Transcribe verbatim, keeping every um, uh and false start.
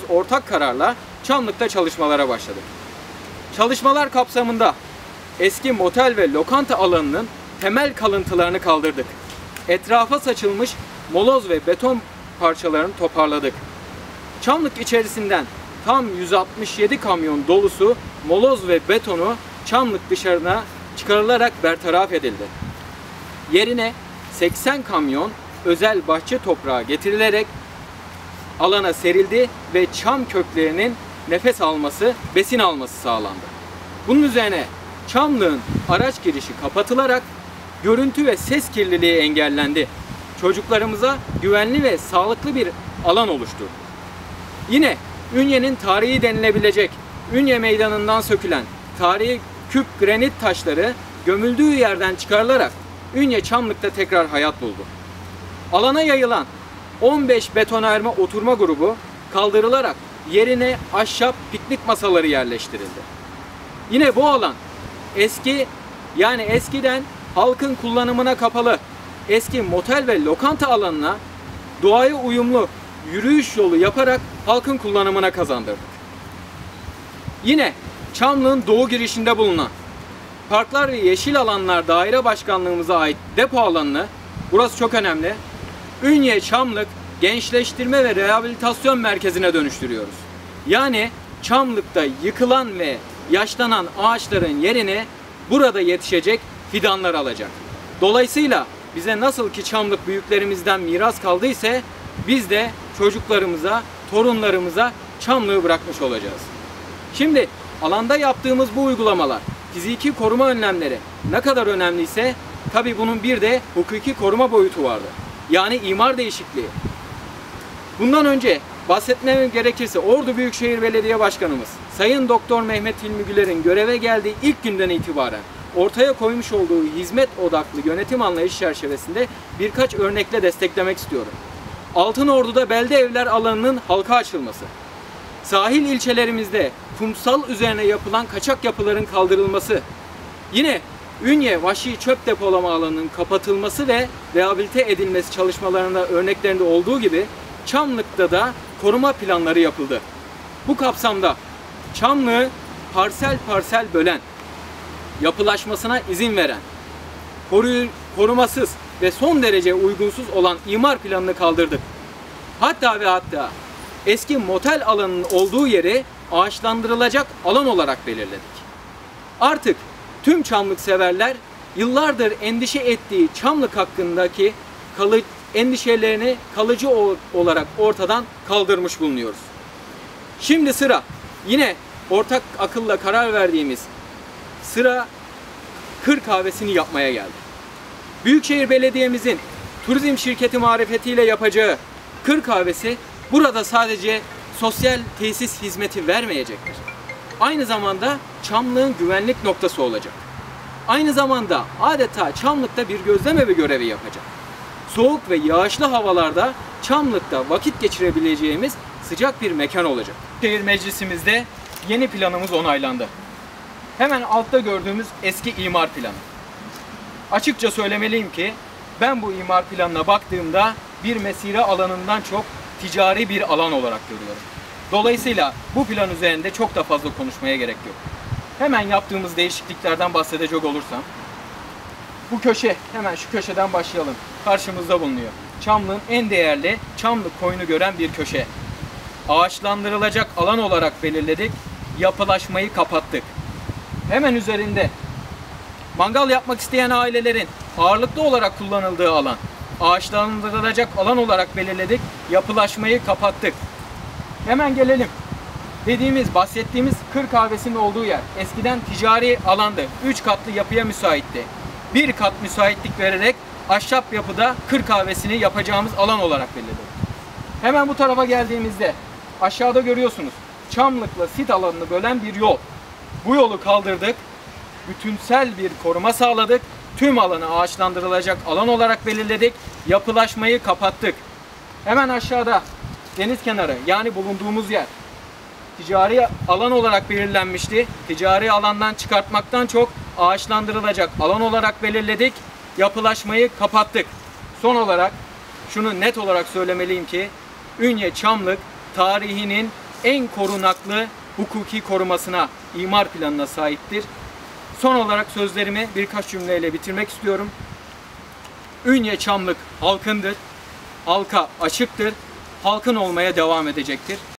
ortak kararla Çamlık'ta çalışmalara başladık. Çalışmalar kapsamında eski motel ve lokanta alanının temel kalıntılarını kaldırdık. Etrafa saçılmış moloz ve beton parçalarını toparladık. Çamlık içerisinden tam yüz altmış yedi kamyon dolusu moloz ve betonu Çamlık dışarına çıkarılarak bertaraf edildi. Yerine seksen kamyon özel bahçe toprağı getirilerek alana serildi ve çam köklerinin nefes alması, besin alması sağlandı. Bunun üzerine Çamlık'ın araç girişi kapatılarak görüntü ve ses kirliliği engellendi. Çocuklarımıza güvenli ve sağlıklı bir alan oluşturdu. Yine Ünye'nin tarihi denilebilecek Ünye Meydanı'ndan sökülen tarihi küp granit taşları gömüldüğü yerden çıkarılarak Ünye Çamlık'ta tekrar hayat buldu. Alana yayılan on beş betonarme oturma grubu kaldırılarak yerine ahşap piknik masaları yerleştirildi. Yine bu alan eski yani eskiden halkın kullanımına kapalı eski motel ve lokanta alanına doğaya uyumlu yürüyüş yolu yaparak halkın kullanımına kazandırdık. Yine Çamlık'ın doğu girişinde bulunan Parklar ve Yeşil Alanlar Daire Başkanlığımıza ait depo alanını, burası çok önemli, Ünye Çamlık Gençleştirme ve Rehabilitasyon Merkezi'ne dönüştürüyoruz. Yani Çamlık'ta yıkılan ve yaşlanan ağaçların yerine burada yetişecek fidanlar alacak. Dolayısıyla bize nasıl ki Çamlık büyüklerimizden miras kaldıysa biz de çocuklarımıza, torunlarımıza Çamlık'ı bırakmış olacağız. Şimdi alanda yaptığımız bu uygulamalar, fiziki koruma önlemleri ne kadar önemliyse tabii bunun bir de hukuki koruma boyutu vardı. Yani imar değişikliği. Bundan önce bahsetmem gerekirse Ordu Büyükşehir Belediye Başkanımız Sayın Doktor Mehmet Hilmi Güler'in göreve geldiği ilk günden itibaren ortaya koymuş olduğu hizmet odaklı yönetim anlayışı çerçevesinde birkaç örnekle desteklemek istiyorum. Altınordu'da belde evler alanının halka açılması, sahil ilçelerimizde kumsal üzerine yapılan kaçak yapıların kaldırılması, yine Ünye vahşi çöp depolama alanının kapatılması ve rehabilite edilmesi çalışmalarında örneklerinde olduğu gibi Çamlık'ta da koruma planları yapıldı. Bu kapsamda Çamlık'ı parsel parsel bölen, yapılaşmasına izin veren, korumasız ve son derece uygunsuz olan imar planını kaldırdık. Hatta ve hatta eski motel alanının olduğu yeri ağaçlandırılacak alan olarak belirledik. Artık tüm Çamlık severler yıllardır endişe ettiği Çamlık hakkındaki kalı, endişelerini kalıcı olarak ortadan kaldırmış bulunuyoruz. Şimdi sıra yine ortak akılla karar verdiğimiz sıra kır kahvesini yapmaya geldi. Büyükşehir Belediye'mizin turizm şirketi marifetiyle yapacağı kır kahvesi burada sadece sosyal tesis hizmeti vermeyecektir. Aynı zamanda Çamlık'ın güvenlik noktası olacak. Aynı zamanda adeta Çamlık'ta bir gözlemevi görevi yapacak. Soğuk ve yağışlı havalarda Çamlık'ta vakit geçirebileceğimiz sıcak bir mekan olacak. Şehir Meclisimizde yeni planımız onaylandı. Hemen altta gördüğümüz eski imar planı. Açıkça söylemeliyim ki ben bu imar planına baktığımda bir mesire alanından çok ticari bir alan olarak görüyorum. Dolayısıyla bu plan üzerinde çok da fazla konuşmaya gerek yok. Hemen yaptığımız değişikliklerden bahsedecek olursam, bu köşe, hemen şu köşeden başlayalım. Karşımızda bulunuyor. Çamlık'ın en değerli Çamlık koyunu gören bir köşe. Ağaçlandırılacak alan olarak belirledik. Yapılaşmayı kapattık. Hemen üzerinde mangal yapmak isteyen ailelerin ağırlıklı olarak kullanıldığı alan. Ağaçlandırılacak alan olarak belirledik. Yapılaşmayı kapattık. Hemen gelelim. Dediğimiz, bahsettiğimiz kır kahvesinin olduğu yer eskiden ticari alandı. Üç katlı yapıya müsaitti. Bir kat müsaitlik vererek ahşap yapıda kır kahvesini yapacağımız alan olarak belirledik. Hemen bu tarafa geldiğimizde aşağıda görüyorsunuz. Çamlık'la sit alanını bölen bir yol. Bu yolu kaldırdık. Bütünsel bir koruma sağladık. Tüm alanı ağaçlandırılacak alan olarak belirledik. Yapılaşmayı kapattık. Hemen aşağıda deniz kenarı, yani bulunduğumuz yer ticari alan olarak belirlenmişti. Ticari alandan çıkartmaktan çok ağaçlandırılacak alan olarak belirledik. Yapılaşmayı kapattık. Son olarak şunu net olarak söylemeliyim ki Ünye Çamlık tarihinin en korunaklı hukuki korumasına, imar planına sahiptir. Son olarak sözlerimi birkaç cümleyle bitirmek istiyorum. Ünye Çamlık halkındır, halka açıktır, halkın olmaya devam edecektir.